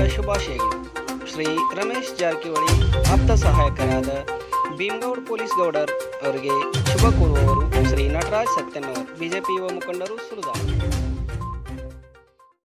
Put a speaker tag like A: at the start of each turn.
A: ಶುಭಾಶಯಗಳು. ಶ್ರೀ ರಮೇಶ್ ಜಾರಕಿಹೊಳಿ ಆಪ್ತ ಸಹಾಯಕರಾದ ಭೀಮಗೌಡ ಪೊಲೀಸ್ ಗೌಡರ್ ಅವರಿಗೆ ಶುಭ ಕೋರುವವರು ಶ್ರೀ ನಟರಾಜ್ ಸತ್ಯನ್ ಅವರು, ಬಿಜೆಪಿ ಯುವ ಮುಖಂಡರು, ಸುರದಾರ.